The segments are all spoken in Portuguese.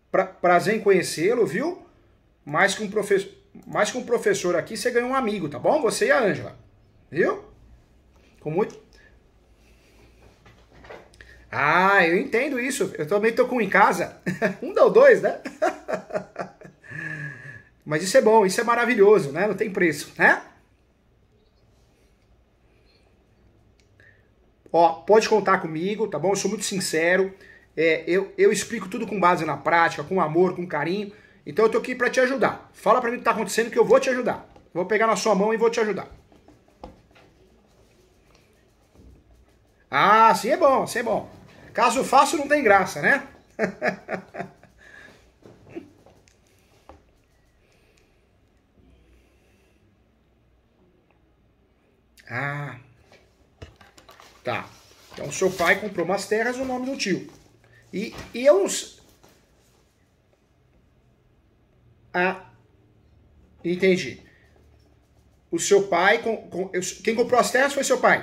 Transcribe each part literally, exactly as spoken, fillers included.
pra, prazer em conhecê-lo, viu? Mais que, um profe mais que um professor aqui, você ganhou um amigo, tá bom? Você e a Ângela, viu? Com muito... Ah, eu entendo isso. Eu também tô com um em casa. Um ou dois, né? Mas isso é bom, isso é maravilhoso, né? Não tem preço, né? Ó, pode contar comigo, tá bom? Eu sou muito sincero. É, eu, eu explico tudo com base na prática, com amor, com carinho. Então eu tô aqui pra te ajudar. Fala pra mim o que tá acontecendo que eu vou te ajudar. Vou pegar na sua mão e vou te ajudar. Ah, sim é bom, sim é bom. Caso fácil não tem graça, né? Ah, tá. Então seu pai comprou umas terras no nome do tio. E, e eu não... Ah, entendi. O seu pai... Com, com, quem comprou as terras foi seu pai.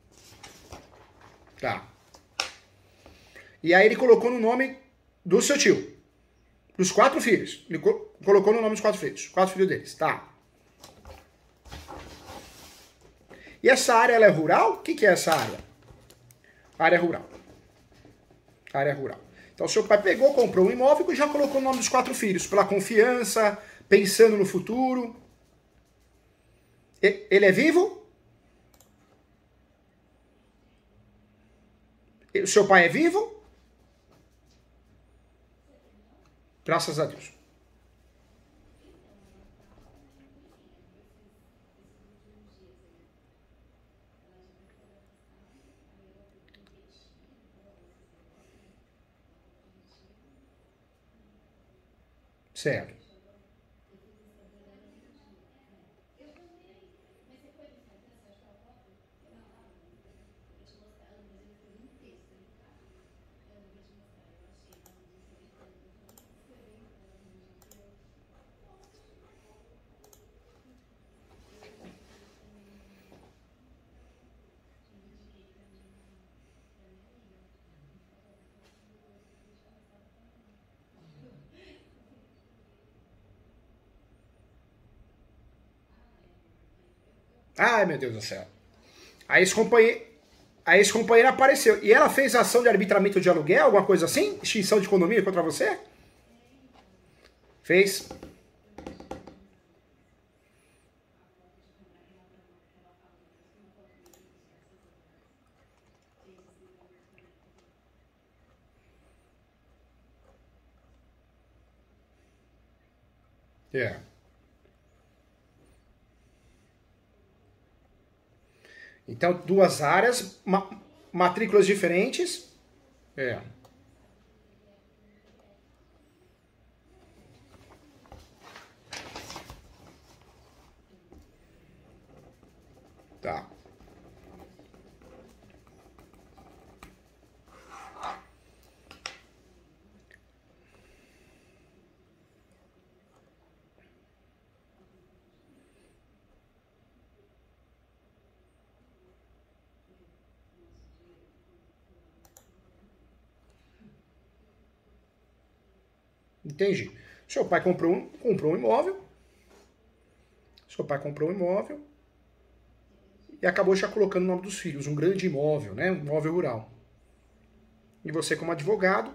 Tá. E aí ele colocou no nome do seu tio. Dos quatro filhos. Ele co colocou no nome dos quatro filhos. Quatro filhos deles. Tá. E essa área ela é rural? O que, que é essa área? Área rural. Área rural. Então seu pai pegou, comprou um imóvel e já colocou o nome dos quatro filhos. Pela confiança, pensando no futuro. E, ele é vivo? O seu pai é vivo? Graças a Deus. Certo. Ai, meu Deus do céu. A ex-companheira a ex-companheira apareceu. E ela fez ação de arbitramento de aluguel, alguma coisa assim? Extinção de condomínio contra você? Fez. É. Yeah. Então, duas áreas, ma matrículas diferentes. É. Tá. Entendi. Seu pai comprou um, comprou um imóvel. Seu pai comprou um imóvel e acabou já colocando o nome dos filhos, um grande imóvel, né? Um imóvel rural. E você, como advogado,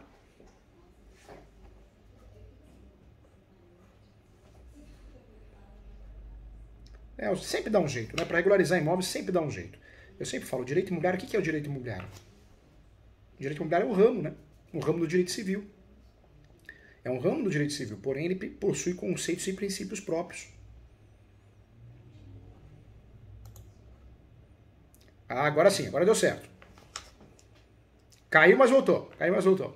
é, sempre dá um jeito, né? Para regularizar imóveis, sempre dá um jeito. Eu sempre falo, direito imobiliário, o que é o direito imobiliário? O direito imobiliário é um ramo, né? Um ramo do direito civil. É um ramo do direito civil, porém ele possui conceitos e princípios próprios. Ah, agora sim, agora deu certo. Caiu, mas voltou. Caiu, mas voltou.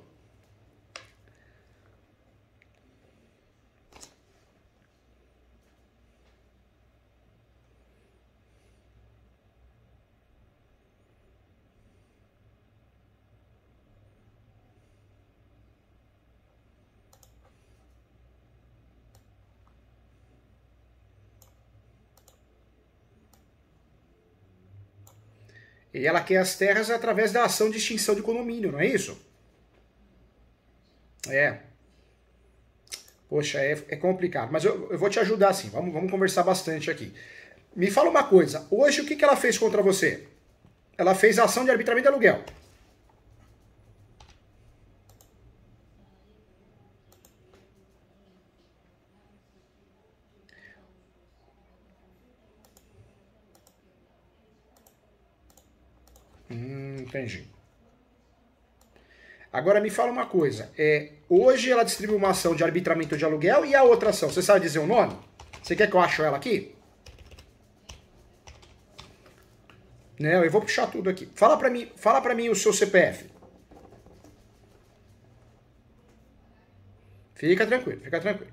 E ela quer as terras através da ação de extinção de condomínio, não é isso? É. Poxa, é, é complicado. Mas eu, eu vou te ajudar sim. Vamos, vamos conversar bastante aqui. Me fala uma coisa. Hoje, o que, que ela fez contra você? Ela fez ação de arbitramento de aluguel. Hum, entendi. Agora me fala uma coisa. É, hoje ela distribuiu uma ação de arbitramento de aluguel e a outra ação, você sabe dizer o nome? Você quer que eu ache ela aqui? Não, eu vou puxar tudo aqui. Fala pra mim, fala pra mim o seu C P F. Fica tranquilo, fica tranquilo.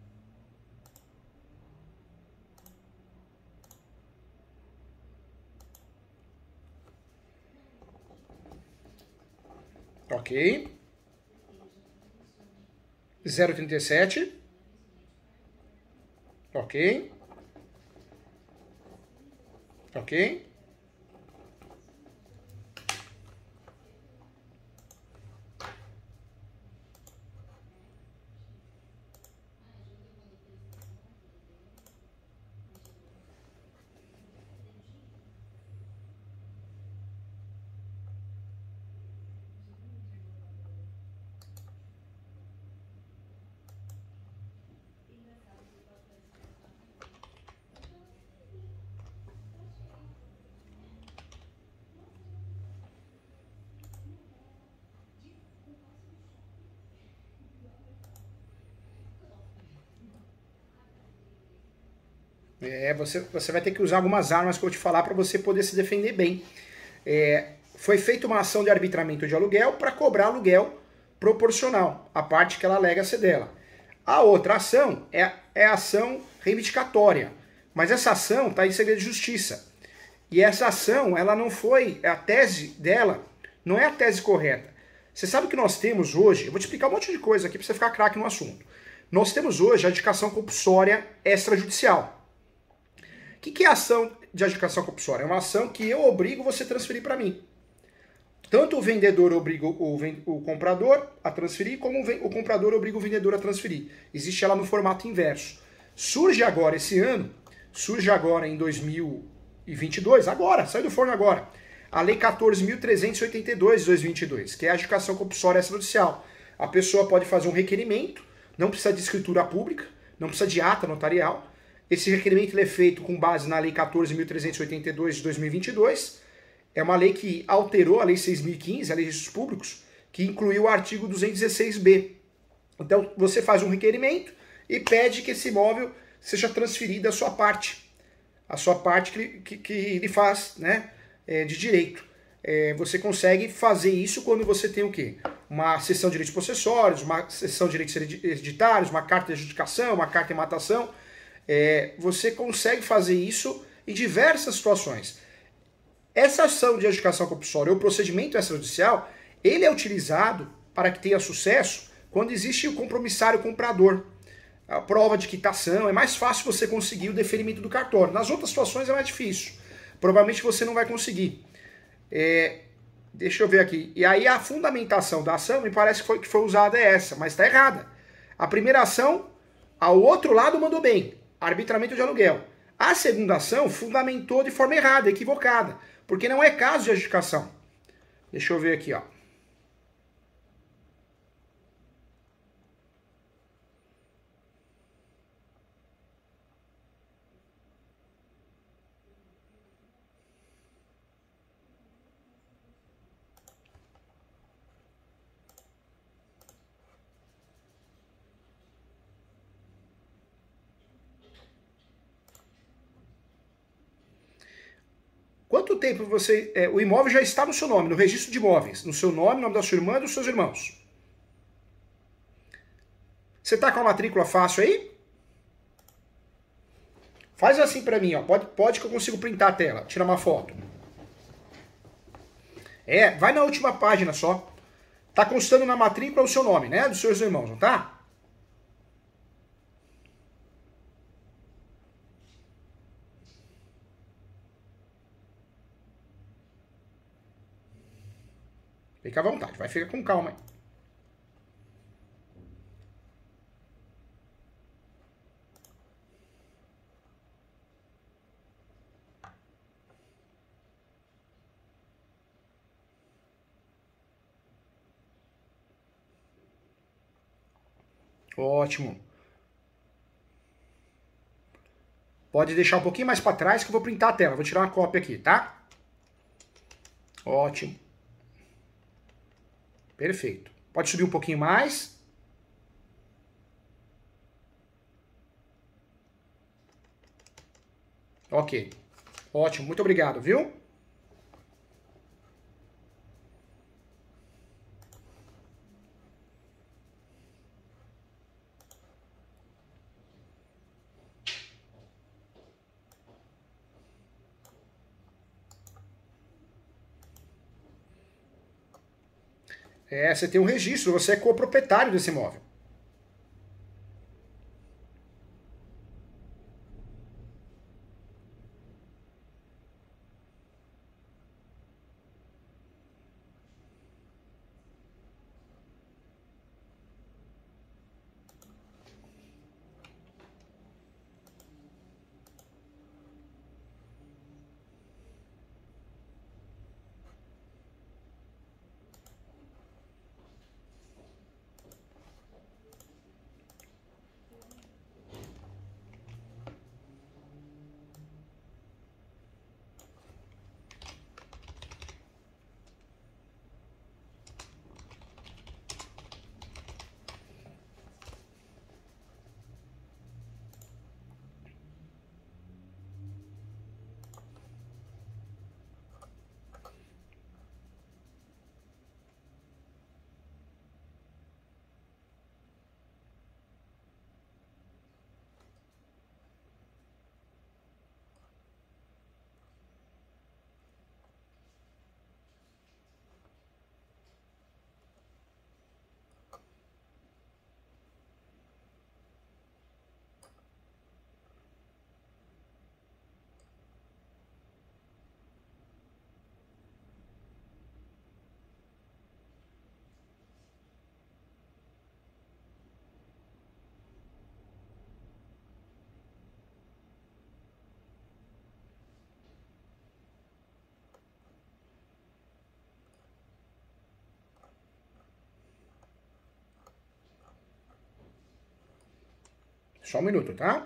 Ok. zero trinta e sete. Ok. Ok. É, você, você vai ter que usar algumas armas que eu vou te falar para você poder se defender bem. É, foi feita uma ação de arbitramento de aluguel para cobrar aluguel proporcional, a parte que ela alega ser dela. A outra ação é, é a ação reivindicatória, mas essa ação está em segredo de justiça. E essa ação, ela não foi, a tese dela não é a tese correta. Você sabe que nós temos hoje, eu vou te explicar um monte de coisa aqui para você ficar craque no assunto. Nós temos hoje a adjudicação compulsória extrajudicial. O que, que é a ação de adjudicação compulsória? É uma ação que eu obrigo você a transferir para mim. Tanto o vendedor obriga o, o comprador a transferir, como o, o comprador obriga o vendedor a transferir. Existe ela no formato inverso. Surge agora esse ano, surge agora em dois mil e vinte e dois, agora, sai do forno agora, a Lei quatorze mil trezentos e oitenta e dois de dois mil e vinte e dois, que é a adjudicação compulsória extrajudicial. A pessoa pode fazer um requerimento, não precisa de escritura pública, não precisa de ata notarial. Esse requerimento ele é feito com base na Lei quatorze mil trezentos e oitenta e dois de dois mil e vinte e dois. É uma lei que alterou a Lei seis mil e quinze, a Lei de Registros Públicos, que incluiu o artigo duzentos e dezesseis B. Então, você faz um requerimento e pede que esse imóvel seja transferido à sua parte. A sua parte que, que, que ele faz, né, é, de direito. É, você consegue fazer isso quando você tem o quê? Uma cessão de direitos possessórios, uma cessão de direitos hereditários, uma carta de adjudicação, uma carta de matação. É, você consegue fazer isso em diversas situações. Essa ação de adjudicação compulsória, ou procedimento extrajudicial, ele é utilizado para que tenha sucesso quando existe o compromissário comprador. A prova de quitação, é mais fácil você conseguir o deferimento do cartório. Nas outras situações é mais difícil. Provavelmente você não vai conseguir. É, deixa eu ver aqui. E aí a fundamentação da ação, me parece que foi, que foi usada é essa, mas está errada. A primeira ação, ao outro lado mandou bem. Arbitramento de aluguel. A segunda ação fundamentou de forma errada, equivocada, porque não é caso de adjudicação. Deixa eu ver aqui, ó. Quanto tempo você... É, o imóvel já está no seu nome, no registro de imóveis. No seu nome, no nome da sua irmã e dos seus irmãos. Você está com a matrícula fácil aí? Faz assim para mim, ó. Pode, pode que eu consigo printar a tela. Tirar uma foto. É, vai na última página só. Tá constando na matrícula o seu nome, né? Dos seus irmãos, não tá? Fica à vontade, vai ficar com calma aí. Ótimo. Pode deixar um pouquinho mais para trás que eu vou printar a tela. Vou tirar uma cópia aqui, tá? Ótimo. Perfeito. Pode subir um pouquinho mais. Ok. Ótimo. Muito obrigado, viu? É, você tem um registro, você é coproprietário desse imóvel. Só um minuto, tá?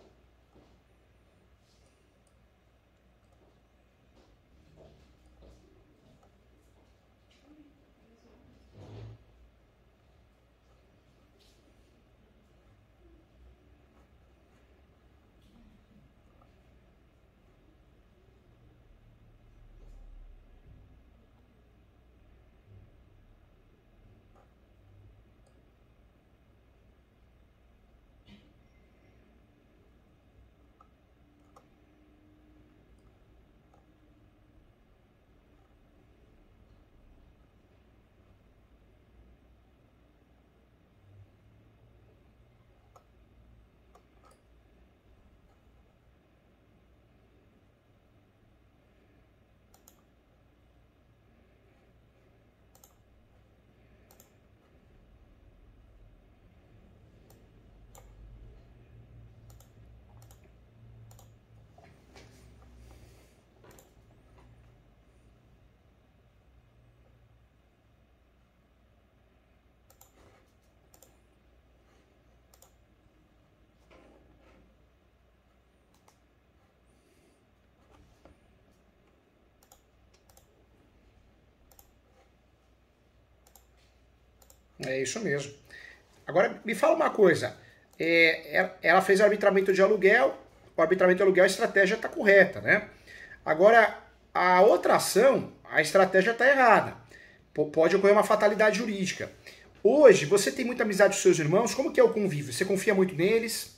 É isso mesmo. Agora, me fala uma coisa. É, ela fez arbitramento de aluguel, o arbitramento de aluguel, a estratégia está correta, né? Agora, a outra ação, a estratégia está errada. Pode ocorrer uma fatalidade jurídica. Hoje, você tem muita amizade com seus irmãos, como que é o convívio? Você confia muito neles?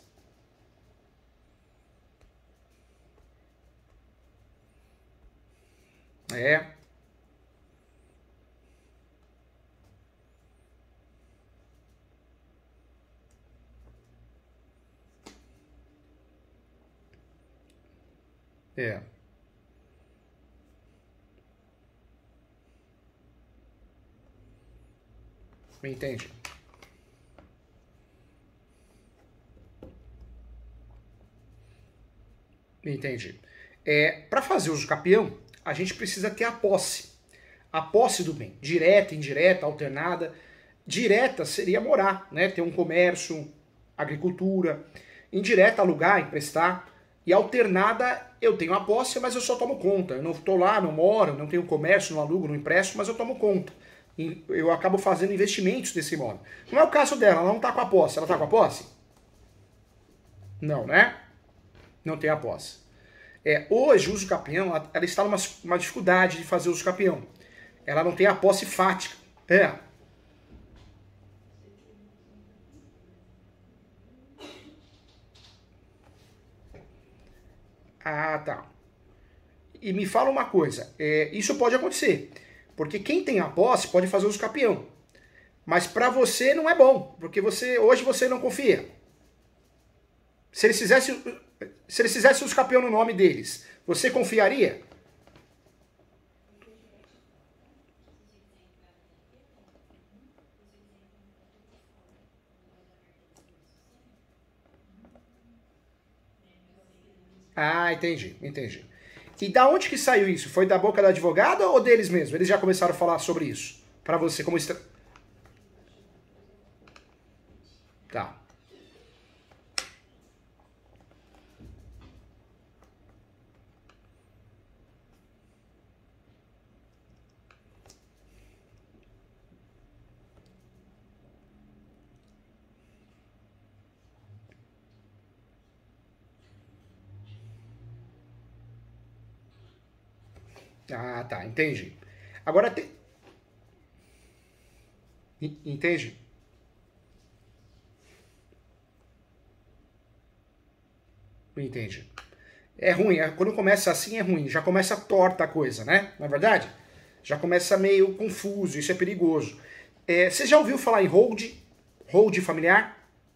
É. É. Entende? Entendi. É, para fazer uso capião, a gente precisa ter a posse. A posse do bem, direta, indireta, alternada. Direta seria morar, né? Ter um comércio, agricultura. Indireta, alugar, emprestar. E alternada, eu tenho a posse, mas eu só tomo conta. Eu não estou lá, não moro, não tenho comércio, não alugo, não empresto, mas eu tomo conta. E eu acabo fazendo investimentos desse imóvel. Não é o caso dela, ela não está com a posse. Ela está com a posse? Não, né? Não tem a posse. É, hoje, o uso capião, ela, ela está numa uma dificuldade de fazer uso capião. Ela não tem a posse fática. É. Ah, tá. E me fala uma coisa, é, isso pode acontecer, porque quem tem a posse pode fazer uso capião, mas para você não é bom, porque você hoje você não confia. Se eles fizessem, se eles fizessem uso capião no nome deles, você confiaria? Ah, entendi, entendi. E da onde que saiu isso? Foi da boca da advogada ou deles mesmo? Eles já começaram a falar sobre isso? Pra você, como... Estra... Tá. Ah, tá, entendi. Agora, te... Entende? Entendi. É ruim, é, quando começa assim é ruim, já começa torta a coisa, né? Não é verdade? Já começa meio confuso, isso é perigoso. É, você já ouviu falar em hold? Hold familiar?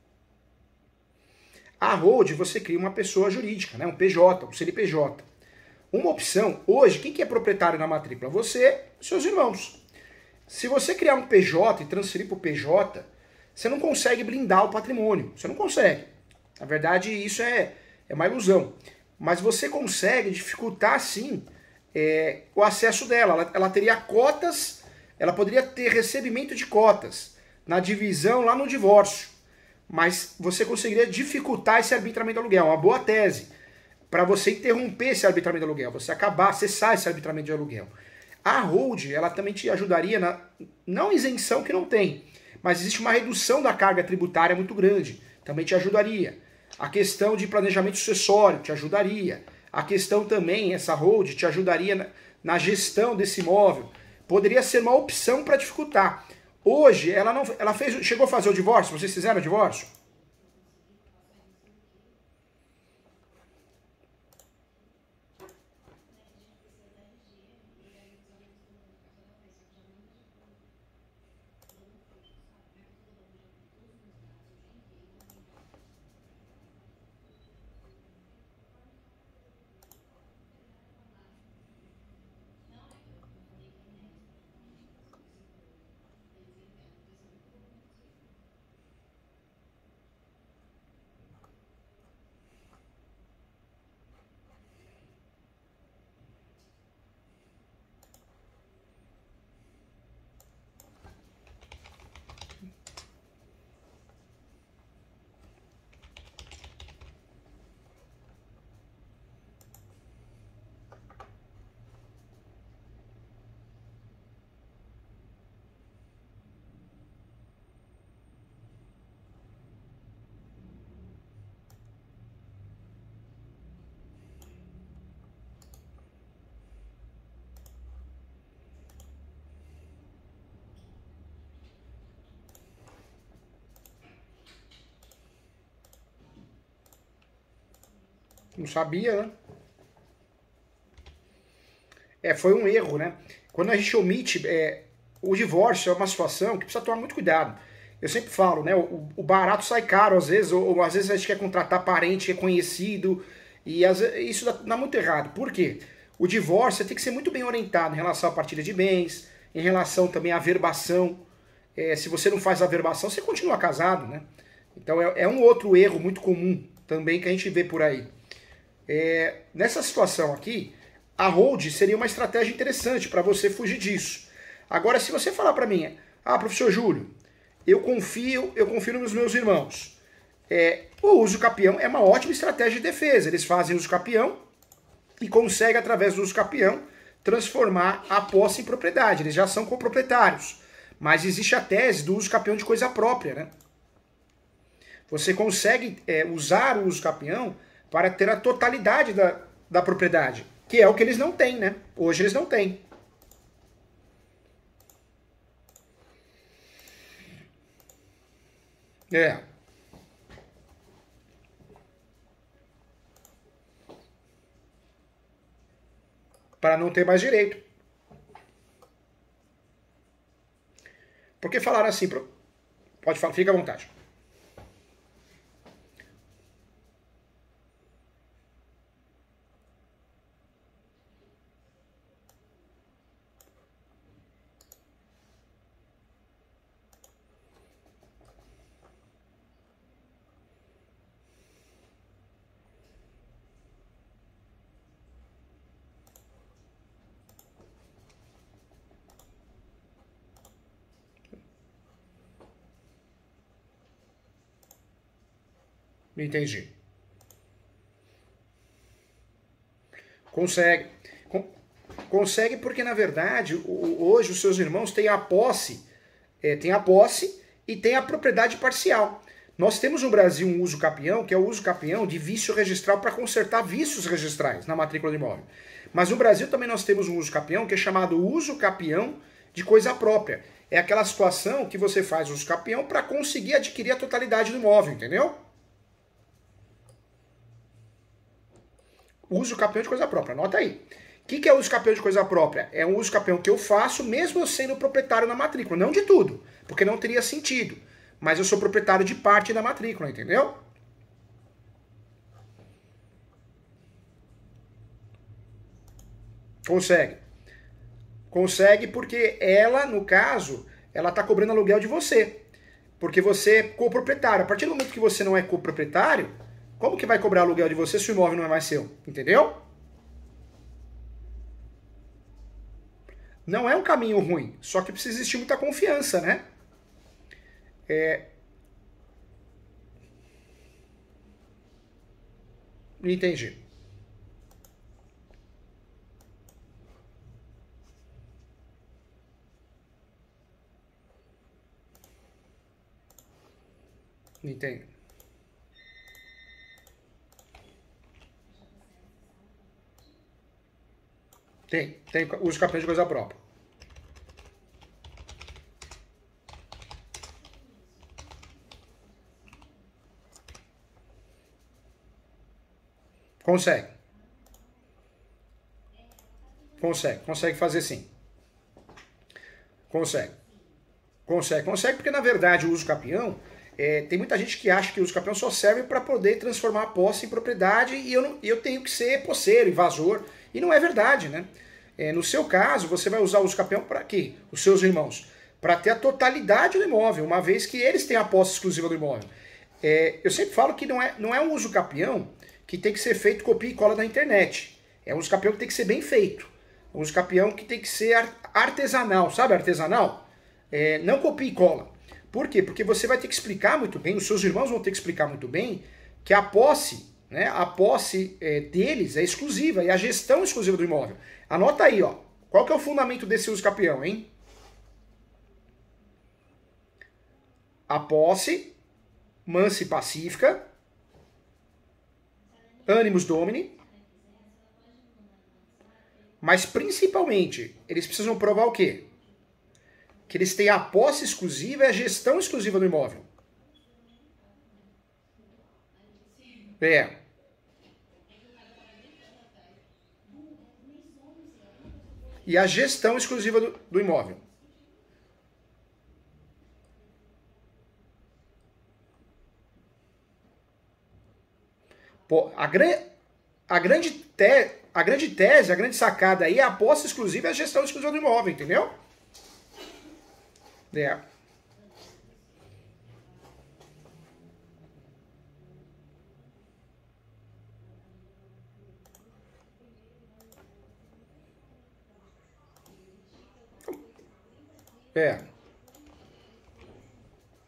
A hold, você cria uma pessoa jurídica, né? Um P J, um C N P J. Uma opção, hoje, quem que é proprietário na matrícula? Você e seus irmãos. Se você criar um P J e transferir para o P J, você não consegue blindar o patrimônio. Você não consegue. Na verdade, isso é, é uma ilusão. Mas você consegue dificultar, sim, é, o acesso dela. Ela, ela teria cotas, ela poderia ter recebimento de cotas na divisão lá no divórcio. Mas você conseguiria dificultar esse arbitramento de aluguel. Uma boa tese para você interromper esse arbitramento de aluguel, você acabar, cessar esse arbitramento de aluguel. A hold, ela também te ajudaria na, não isenção que não tem, mas existe uma redução da carga tributária muito grande, também te ajudaria. A questão de planejamento sucessório te ajudaria. A questão também, essa hold, te ajudaria na, na gestão desse imóvel. Poderia ser uma opção para dificultar. Hoje, ela não, ela fez, chegou a fazer o divórcio? Vocês fizeram o divórcio? Não sabia, né? É, foi um erro, né? Quando a gente omite, é, o divórcio é uma situação que precisa tomar muito cuidado. Eu sempre falo, né? O, o barato sai caro às vezes, ou, ou às vezes a gente quer contratar parente reconhecido, e às, isso dá, dá muito errado. Por quê? O divórcio tem que ser muito bem orientado em relação à partilha de bens, em relação também à averbação. É, se você não faz a averbação, você continua casado, né? Então é, é um outro erro muito comum também que a gente vê por aí. É, nessa situação aqui, a hold seria uma estratégia interessante para você fugir disso. Agora, se você falar para mim, ah, professor Júlio, eu confio, eu confio nos meus irmãos. É, o uso capião é uma ótima estratégia de defesa. Eles fazem uso capião e conseguem, através do uso capião, transformar a posse em propriedade. Eles já são coproprietários. Mas existe a tese do uso capião de coisa própria, né? Você consegue é, usar o uso capião para ter a totalidade da, da propriedade, que é o que eles não têm, né? Hoje eles não têm. É. Para não ter mais direito. Porque falaram assim, pode falar, fica à vontade. Entendi. Consegue. Con consegue porque, na verdade, o, hoje os seus irmãos têm a posse, é, têm a posse e têm a propriedade parcial. Nós temos no Brasil um uso capião, que é o uso capião de vício registral para consertar vícios registrais na matrícula do imóvel. Mas no Brasil também nós temos um uso capião que é chamado uso capião de coisa própria. É aquela situação que você faz uso capião para conseguir adquirir a totalidade do imóvel, entendeu? Uso capião de coisa própria, anota aí. O que, que é uso capião de coisa própria? É um uso capião que eu faço mesmo eu sendo proprietário na matrícula. Não de tudo, porque não teria sentido. Mas eu sou proprietário de parte da matrícula, entendeu? Consegue. Consegue porque ela, no caso, ela está cobrando aluguel de você. Porque você é coproprietário. A partir do momento que você não é coproprietário, como que vai cobrar aluguel de você se o imóvel não é mais seu? Entendeu? Não é um caminho ruim, só que precisa existir muita confiança, né? É... Entendi. Entendi. Tem, tem uso capião de coisa própria. Consegue. Consegue, consegue fazer sim. Consegue. Consegue, consegue porque na verdade o uso capião, é, tem muita gente que acha que o uso capião só serve para poder transformar a posse em propriedade e eu, não, eu tenho que ser posseiro, invasor. E não é verdade, né? É, no seu caso, você vai usar o uso capião para quê? Os seus irmãos. Para ter a totalidade do imóvel, uma vez que eles têm a posse exclusiva do imóvel. É, eu sempre falo que não é, não é um uso capião que tem que ser feito copia e cola da internet. É um uso capião que tem que ser bem feito. É um uso capião que tem que ser artesanal, sabe artesanal? É, não copia e cola. Por quê? Porque você vai ter que explicar muito bem, os seus irmãos vão ter que explicar muito bem que a posse, né, a posse é, deles é exclusiva e a gestão exclusiva do imóvel. Anota aí, ó. Qual que é o fundamento desse uso capião, hein? A posse, mansa e pacífica, animus domini, mas principalmente, eles precisam provar o quê? Que eles têm a posse exclusiva e a gestão exclusiva do imóvel. É. E a gestão exclusiva do, do imóvel. Pô, a, gran, a, grande te, a grande tese, a grande sacada aí é a posse exclusiva e a gestão exclusiva do imóvel, entendeu? É. É.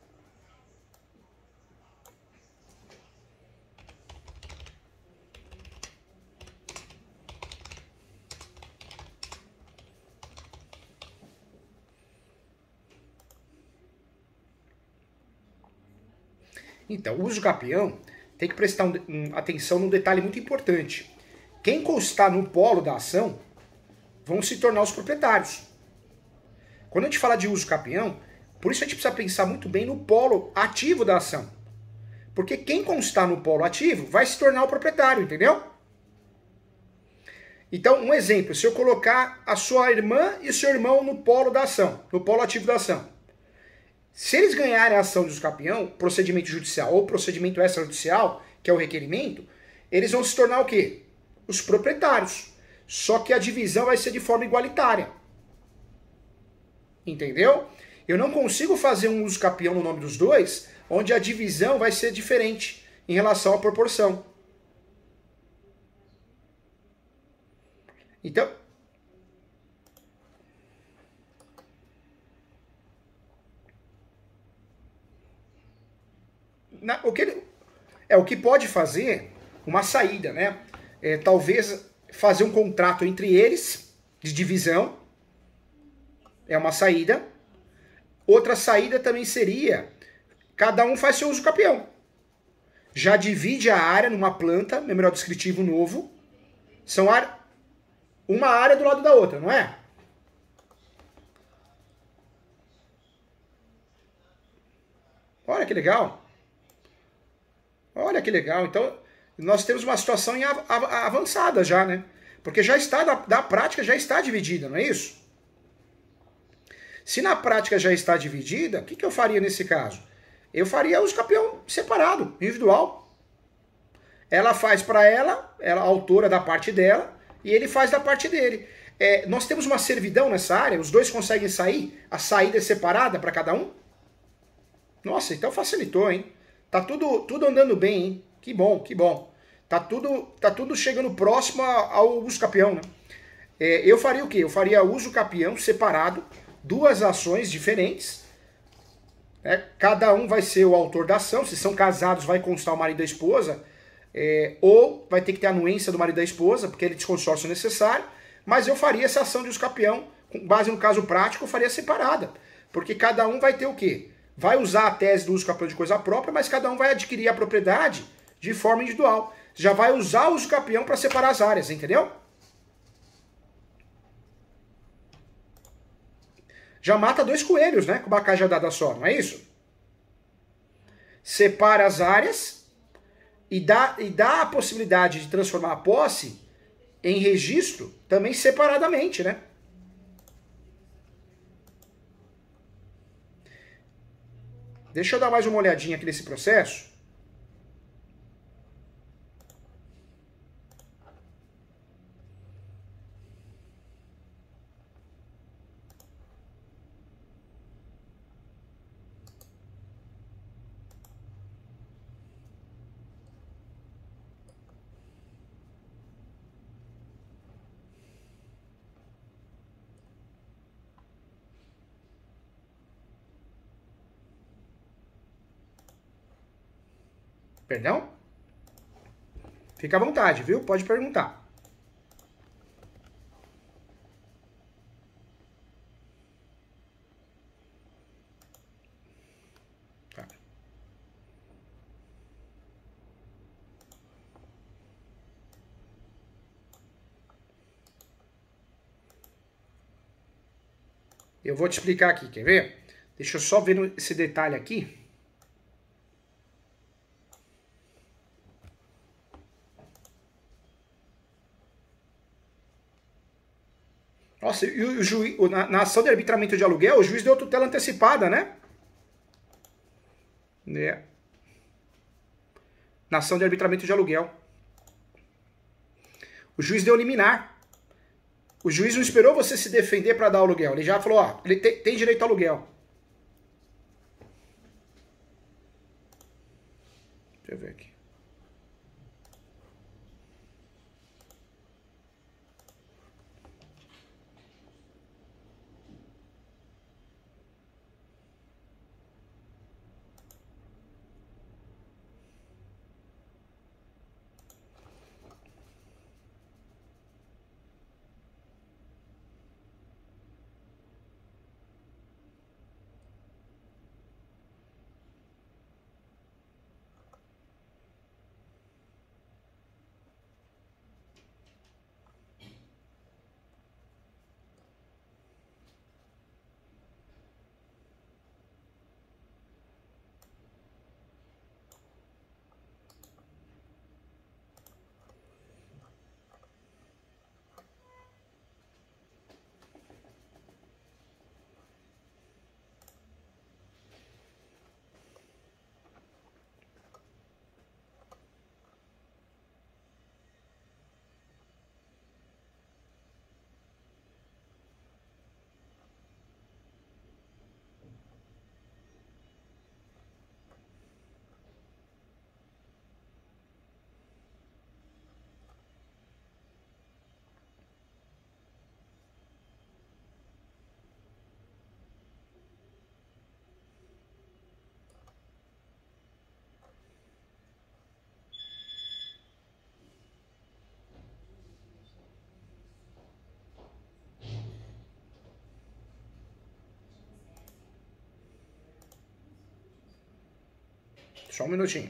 Então, o uso campeão tem que prestar um, um, atenção num detalhe muito importante. Quem encostar no polo da ação vão se tornar os proprietários. Quando a gente fala de uso campeão, por isso a gente precisa pensar muito bem no polo ativo da ação. Porque quem constar no polo ativo vai se tornar o proprietário, entendeu? Então, um exemplo, se eu colocar a sua irmã e o seu irmão no polo da ação, no polo ativo da ação. Se eles ganharem a ação de uso campeão, procedimento judicial ou procedimento extrajudicial, que é o requerimento, eles vão se tornar o quê? Os proprietários. Só que a divisão vai ser de forma igualitária. Entendeu? Eu não consigo fazer um uso campeão no nome dos dois, onde a divisão vai ser diferente em relação à proporção. Então, na, o que ele, é o que pode fazer uma saída, né? É, talvez fazer um contrato entre eles de divisão é uma saída. Outra saída também seria cada um faz seu uso campeão. Já divide a área numa planta, memorial descritivo novo. São área, uma área do lado da outra, não é? Olha que legal. Olha que legal. Então, nós temos uma situação em av av avançada já, né? Porque já está, da, da prática já está dividida, não é isso? Se na prática já está dividida, o que, que eu faria nesse caso? Eu faria uso campeão separado, individual. Ela faz para ela, ela a autora da parte dela, e ele faz da parte dele. É, nós temos uma servidão nessa área, os dois conseguem sair, a saída é separada para cada um? Nossa, então facilitou, hein? Tá tudo, tudo andando bem, hein? Que bom, que bom. Tá tudo, tá tudo chegando próximo ao uso campeão, né? É, eu faria o quê? Eu faria uso campeão separado, duas ações diferentes. Né? Cada um vai ser o autor da ação. Se são casados, vai constar o marido e a esposa. É, ou vai ter que ter a anuência do marido e da esposa, porque ele é desconsórcio necessário. Mas eu faria essa ação de uso campeão, com base no caso prático, eu faria separada. Porque cada um vai ter o quê? Vai usar a tese do uso campeão de coisa própria, mas cada um vai adquirir a propriedade de forma individual. Já vai usar o uso campeão para separar as áreas, entendeu? Já mata dois coelhos, né? Com uma cajadada só, não é isso? Separa as áreas e dá, e dá a possibilidade de transformar a posse em registro também separadamente, né? Deixa eu dar mais uma olhadinha aqui nesse processo. Perdão? Fica à vontade, viu? Pode perguntar. Tá. Eu vou te explicar aqui, quer ver? Deixa eu só ver esse detalhe aqui. Nossa, e o juiz, na, na ação de arbitramento de aluguel, o juiz deu tutela antecipada, né? É. Na ação de arbitramento de aluguel. O juiz deu liminar. O juiz não esperou você se defender para dar aluguel. Ele já falou, ó, ele tem, tem direito ao aluguel. Deixa eu ver aqui. Só um minutinho.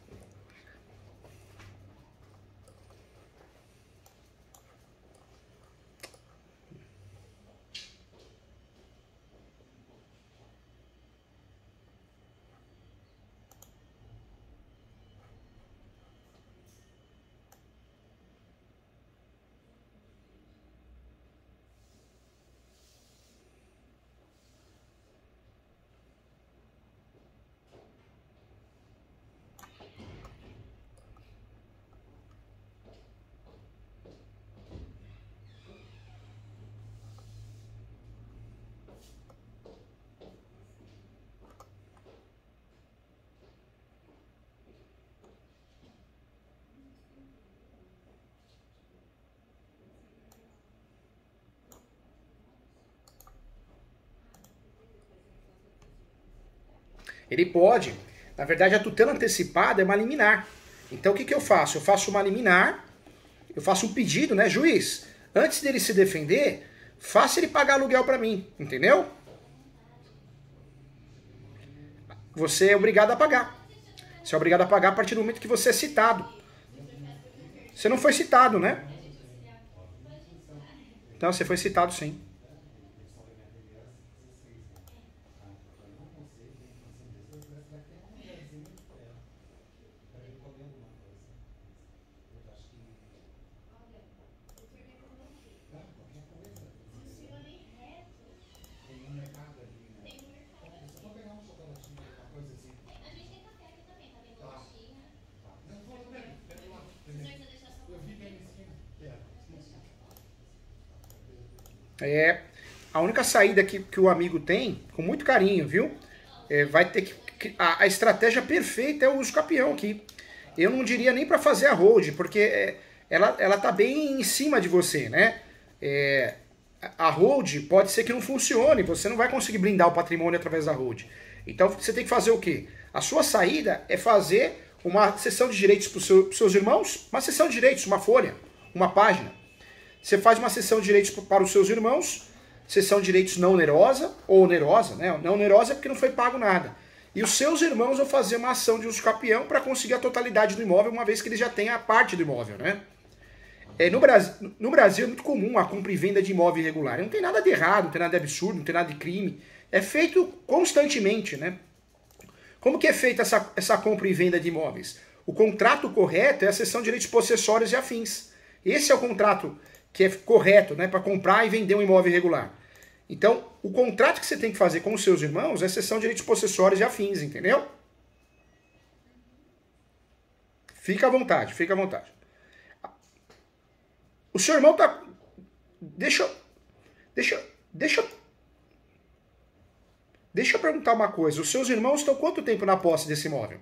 Ele pode. Na verdade, a tutela antecipada é uma liminar. Então, o que, que eu faço? Eu faço uma liminar, eu faço um pedido, né? Juiz, antes dele se defender, faça ele pagar aluguel para mim, entendeu? Você é obrigado a pagar. Você é obrigado a pagar a partir do momento que você é citado. Você não foi citado, né? Então, você foi citado sim. É, a única saída que, que o amigo tem, com muito carinho, viu? É, vai ter que. A, a estratégia perfeita é o uso capião aqui. Eu não diria nem para fazer a hold, porque é, ela, ela tá bem em cima de você, né? É, a hold pode ser que não funcione, você não vai conseguir blindar o patrimônio através da hold. Então você tem que fazer o quê? A sua saída é fazer uma cessão de direitos para os seu, seus irmãos, uma cessão de direitos, uma folha, uma página. Você faz uma cessão de direitos para os seus irmãos, cessão de direitos não onerosa, ou onerosa, né? Não onerosa é porque não foi pago nada. E os seus irmãos vão fazer uma ação de uso capião para conseguir a totalidade do imóvel, uma vez que eles já têm a parte do imóvel, né? É, no, Brasil, no Brasil é muito comum a compra e venda de imóvel irregular. Não tem nada de errado, não tem nada de absurdo, não tem nada de crime. É feito constantemente, né? Como que é feita essa, essa compra e venda de imóveis? O contrato correto é a cessão de direitos possessórios e afins. Esse é o contrato que é correto, né, para comprar e vender um imóvel irregular. Então, o contrato que você tem que fazer com os seus irmãos é cessão de direitos possessórios e afins, entendeu? Fica à vontade, fica à vontade. O seu irmão tá... Deixa... Deixa... Deixa... Deixa eu perguntar uma coisa. Os seus irmãos estão quanto tempo na posse desse imóvel?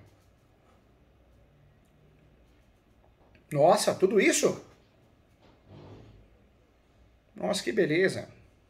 Nossa, tudo isso? Nossa, que beleza.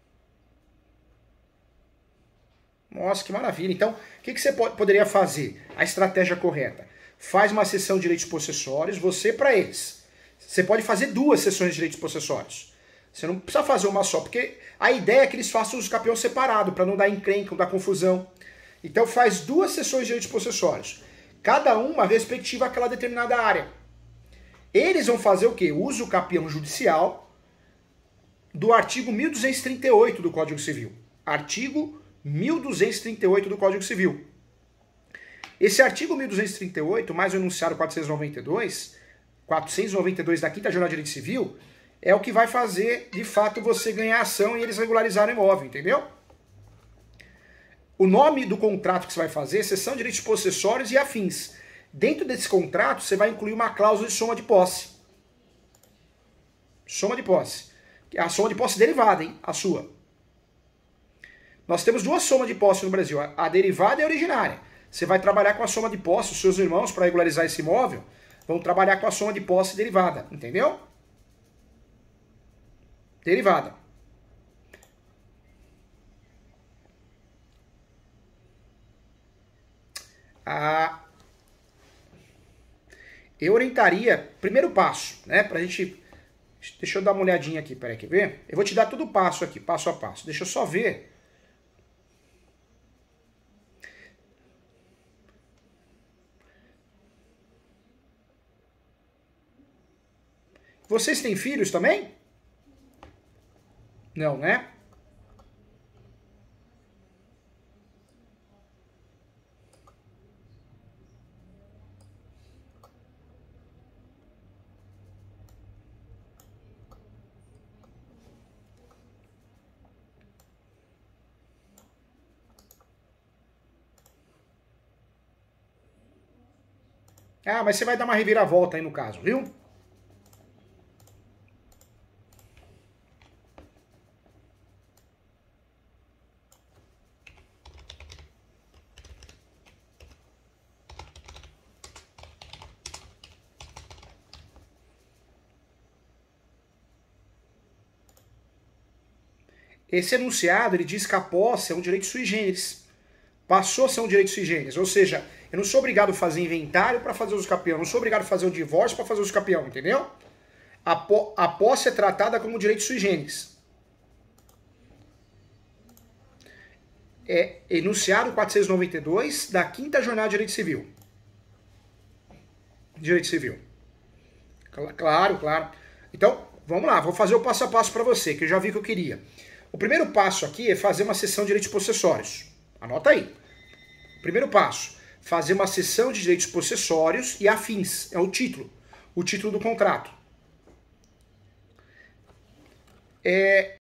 Nossa, que maravilha. Então, o que, que você pode, poderia fazer? A estratégia correta. Faz uma sessão de direitos possessórios, você para eles. Você pode fazer duas sessões de direitos possessórios. Você não precisa fazer uma só, porque a ideia é que eles façam os campeões separados, para não dar encrenca, não dar confusão. Então faz duas sessões de direitos possessórios. Cada uma respectiva àquela determinada área. Eles vão fazer o quê? Uso capião judicial do artigo mil duzentos e trinta e oito do Código Civil. Artigo mil duzentos e trinta e oito do Código Civil. Esse artigo mil duzentos e trinta e oito, mais o enunciado quatrocentos e noventa e dois, quatrocentos e noventa e dois da Quinta Jornada de Direito Civil, é o que vai fazer, de fato, você ganhar ação e eles regularizarem o imóvel, entendeu? O nome do contrato que você vai fazer é cessão de direitos possessórios e afins. Dentro desse contrato, você vai incluir uma cláusula de soma de posse. Soma de posse. A soma de posse derivada, hein? A sua. Nós temos duas somas de posse no Brasil, a derivada e a originária. Você vai trabalhar com a soma de posse, os seus irmãos, para regularizar esse imóvel, vão trabalhar com a soma de posse derivada, entendeu? Derivada. Ah, eu orientaria, primeiro passo, né, pra gente... Deixa eu dar uma olhadinha aqui, peraí, quer ver? Eu vou te dar todo o passo aqui, passo a passo. Deixa eu só ver. Vocês têm filhos também? Não, né? Ah, mas você vai dar uma reviravolta aí no caso, viu? Esse enunciado, ele diz que a posse é um direito sui generis. Passou a ser um direito sui generis, ou seja, eu não sou obrigado a fazer inventário para fazer uso capião, eu não sou obrigado a fazer o divórcio para fazer uso capião, entendeu? A, po a posse é tratada como direito sui generis. É enunciado quatrocentos e noventa e dois da quinta jornada de direito civil. Direito civil. Claro, claro. Então, vamos lá, vou fazer o passo a passo para você, que eu já vi que eu queria. O primeiro passo aqui é fazer uma sessão de direitos possessórios. Anota aí. Primeiro passo, fazer uma sessão de direitos possessórios e afins. É o título. O título do contrato. É,